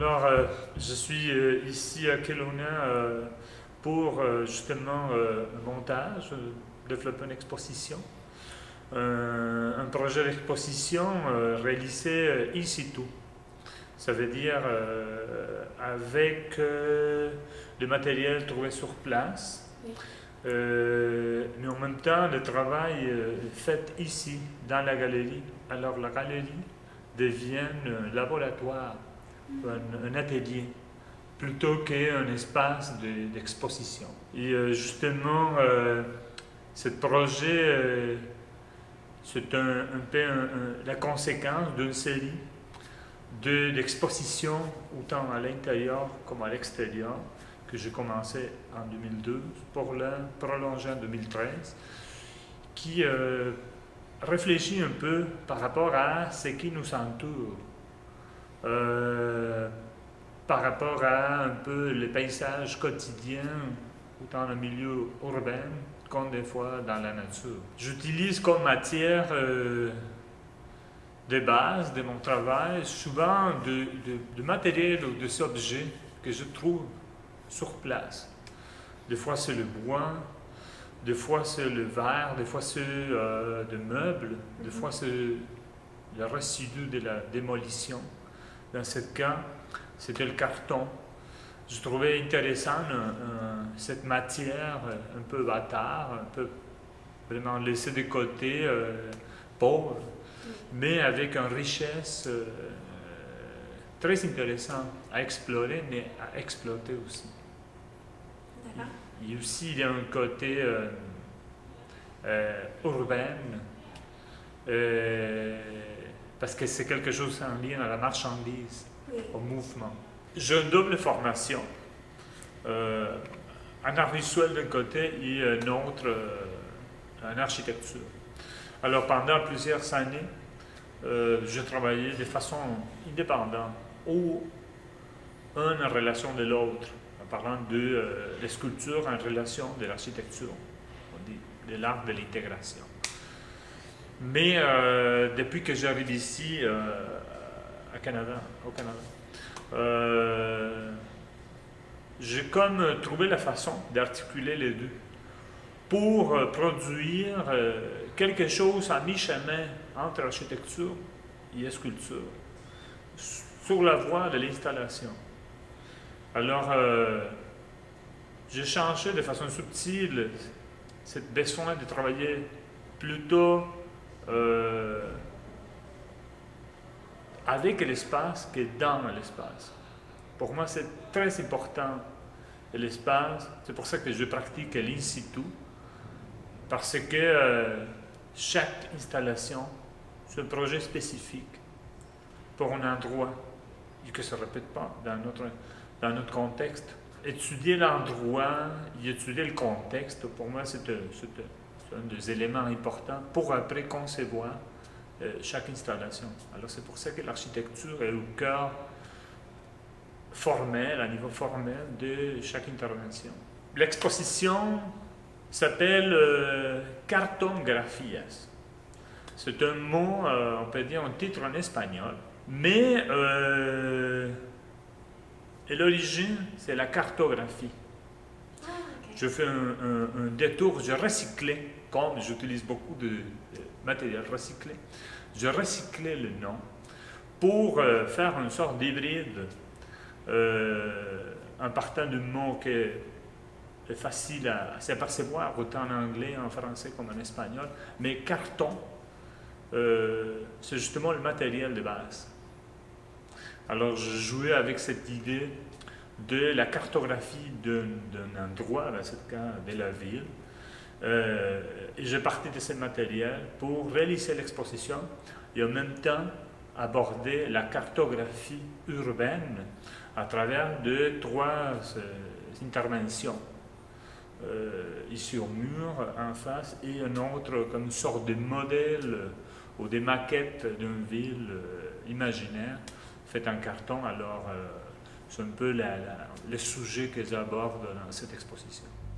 Alors, je suis ici à Kelowna pour justement un montage, développer une exposition. Un projet d'exposition réalisé in situ. Ça veut dire avec le matériel trouvé sur place, Oui. mais en même temps le travail fait ici, dans la galerie. Alors la galerie devient un laboratoire, un atelier, plutôt qu'un espace d'exposition. Et justement, ce projet, c'est un peu la conséquence d'une série d'expositions, autant à l'intérieur comme à l'extérieur, que j'ai commencé en 2012 pour la prolonger en 2013, qui réfléchit un peu par rapport à ce qui nous entoure, par rapport à un peu les paysages quotidiens, autant dans le milieu urbain comme des fois dans la nature. J'utilise comme matière de base de mon travail souvent de matériel ou des objets que je trouve sur place. Des fois c'est le bois, des fois c'est le verre, des fois c'est des meubles, des fois c'est le résidu de la démolition. Dans ce cas, c'était le carton. Je trouvais intéressant cette matière un peu bâtard, un peu vraiment laissée de côté, pauvre, mais avec une richesse très intéressante à explorer, mais à exploiter aussi. D'accord. Et aussi, il y a un côté urbain, parce que c'est quelque chose en lien à la marchandise, Oui. au mouvement. J'ai une double formation, en art visuel d'un côté et un autre en architecture. Alors pendant plusieurs années, j'ai travaillé de façon indépendante ou un en relation de l'autre, en parlant de la sculpture en relation de l'architecture, on dit de l'art de l'intégration. Mais depuis que j'arrive ici au Canada, j'ai comme trouvé la façon d'articuler les deux pour produire quelque chose à mi-chemin entre architecture et sculpture, sur la voie de l'installation. Alors, j'ai changé de façon subtile ce besoin de travailler plutôt avec l'espace que dans l'espace. Pour moi, c'est très important l'espace. C'est pour ça que je pratique l'in situ, parce que chaque installation, c'est un projet spécifique pour un endroit et que ça ne se répète pas dans notre contexte. Étudier l'endroit et étudier le contexte, pour moi, c'est un des éléments importants pour après concevoir chaque installation. Alors c'est pour ça que l'architecture est au cœur formel, à niveau formel de chaque intervention. L'exposition s'appelle cartografías. C'est un mot, on peut dire un titre en espagnol, mais à l'origine, c'est la cartographie. Ah, ok. Je fais un détour, je recyclais, comme j'utilise beaucoup de matériel recyclé, je recyclais le nom pour faire une sorte d'hybride en partant de mots qui est facile à s'apercevoir, autant en anglais, en français comme en espagnol, mais carton, c'est justement le matériel de base. Alors je jouais avec cette idée de la cartographie d'un endroit, dans ce cas de la ville, et j'ai parti de ce matériel pour réaliser l'exposition et en même temps aborder la cartographie urbaine à travers trois interventions. Ici au mur, en face, et un autre comme une sorte de modèle ou des maquettes d'une ville imaginaire faite en carton. Alors, c'est un peu le sujet que j'aborde dans cette exposition.